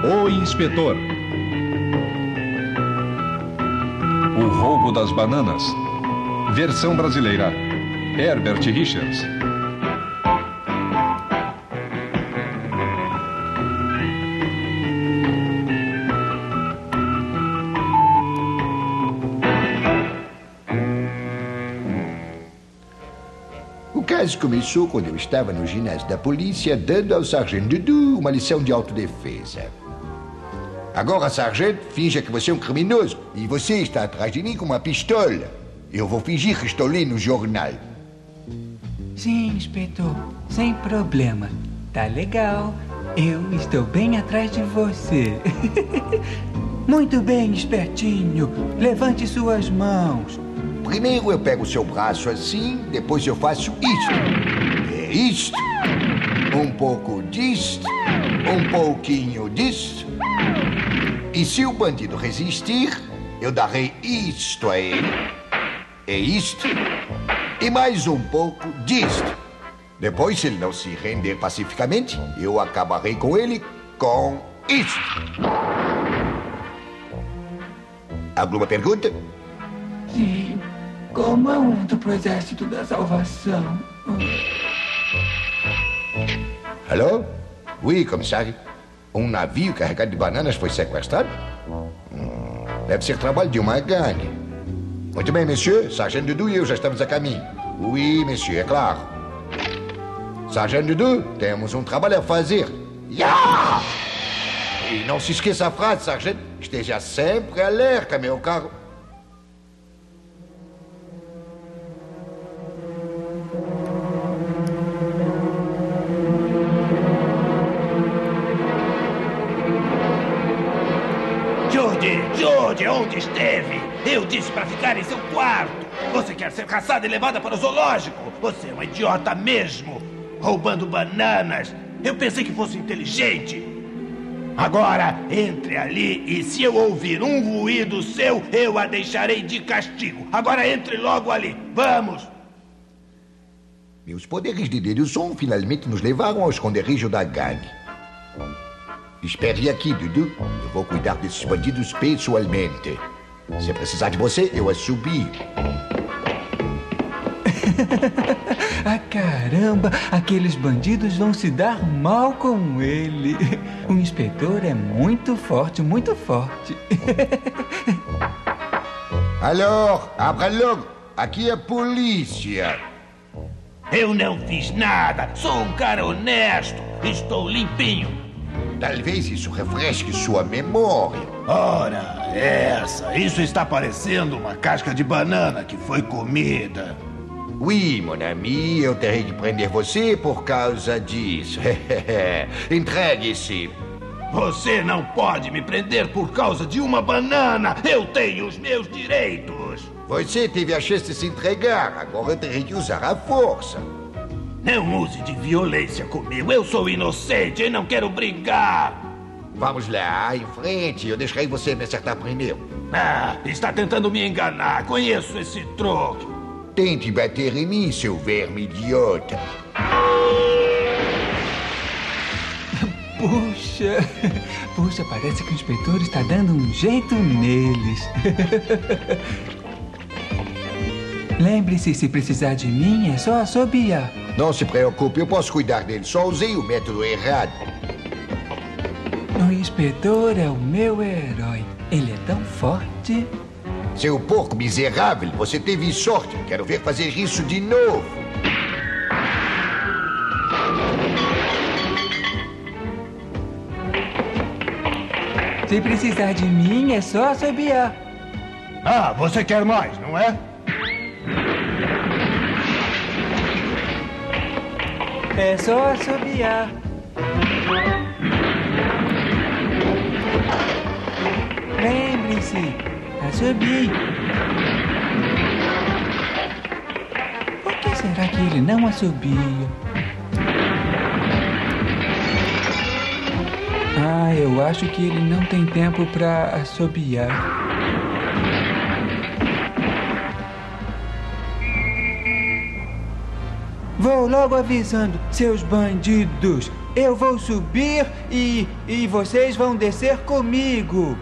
O Inspetor. O Roubo das Bananas. Versão brasileira. Herbert Richards. O caso começou quando eu estava no ginásio da polícia dando ao sargento Dudu uma lição de autodefesa. Agora, sargento, finja que você é um criminoso e você está atrás de mim com uma pistola. Eu vou fingir que estou lendo no jornal. Sim, inspetor, sem problema. Tá legal. Eu estou bem atrás de você. Muito bem, espertinho. Levante suas mãos. Primeiro eu pego o seu braço assim, depois eu faço isto. É isto. Um pouco disto. Um pouquinho disto. E se o bandido resistir, eu darei isto a ele. É isto. E mais um pouco disto. Depois, se ele não se render pacificamente, eu acabarei com ele com isto. Alguma pergunta? Sim. Comando pro Exército da Salvação. Alô? Oui, comissário. Um navio carregado de bananas foi sequestrado? Deve ser trabalho de uma gangue. Muito bem, monsieur. Sargento Dudu e eu já estamos a caminho. Oui, monsieur, é claro. Sargento Dudu, temos um trabalho a fazer. Yeah! E não se esqueça a frase, sargento. Esteja sempre alerta, meu caro. Judy, onde esteve? Eu disse para ficar em seu quarto. Você quer ser caçada e levada para o zoológico? Você é um idiota mesmo. Roubando bananas. Eu pensei que fosse inteligente. Agora, entre ali e se eu ouvir um ruído seu, eu a deixarei de castigo. Agora entre logo ali. Vamos. Meus poderes de dedução finalmente nos levaram ao esconderijo da gangue. Espere aqui, Dudu. Eu vou cuidar desses bandidos pessoalmente. Se precisar de você, eu assobio. Ah, caramba! Aqueles bandidos vão se dar mal com ele. O inspetor é muito forte, muito forte. Alô, abra logo. Aqui é a polícia. Eu não fiz nada. Sou um cara honesto. Estou limpinho. Talvez isso refresque sua memória. Ora, essa. Isso está parecendo uma casca de banana que foi comida. Oui, mon ami, eu terei que prender você por causa disso. Entregue-se. Você não pode me prender por causa de uma banana. Eu tenho os meus direitos. Você teve a chance de se entregar. Agora eu terei que usar a força. Não use de violência comigo. Eu sou inocente e não quero brigar. Vamos lá, em frente. Eu deixarei você me acertar primeiro. Ah, está tentando me enganar. Conheço esse truque. Tente bater em mim, seu verme idiota. Puxa, parece que o inspetor está dando um jeito neles. Lembre-se, se precisar de mim, é só assobiar. Não se preocupe, eu posso cuidar dele. Só usei o método errado. O inspetor é o meu herói. Ele é tão forte. Seu porco miserável, você teve sorte. Quero ver fazer isso de novo. Se precisar de mim, é só assobiar. Ah, você quer mais, não é? É só assobiar. Lembre-se, assobie. Por que será que ele não assobia? Ah, eu acho que ele não tem tempo para assobiar. Vou logo avisando, seus bandidos. Eu vou subir e vocês vão descer comigo.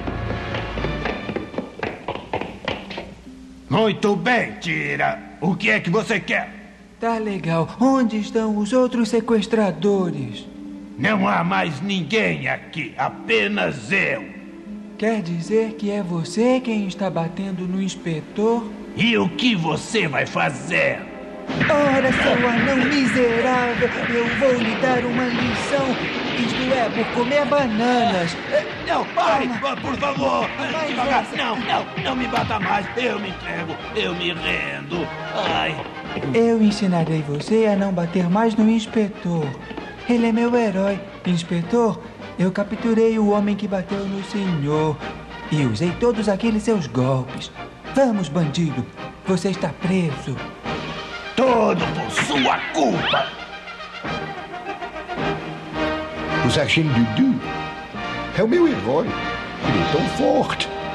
Muito bem, Tira. O que é que você quer? Tá legal. Onde estão os outros sequestradores? Não há mais ninguém aqui, apenas eu. Quer dizer que é você quem está batendo no inspetor? E o que você vai fazer? Ora, seu anão miserável, eu vou lhe dar uma lição. Isto é, por comer bananas. Não, pare, por favor. Mais Devagar. essa. Não me bata mais. Eu me entrego, eu me rendo. Ai. Eu ensinarei você a não bater mais no inspetor. Ele é meu herói. Inspetor, eu capturei o homem que bateu no senhor e usei todos aqueles seus golpes. Vamos, bandido. Você está preso. Tudo por sua culpa. O Sargento Dudu é o meu herói. Ele é tão forte.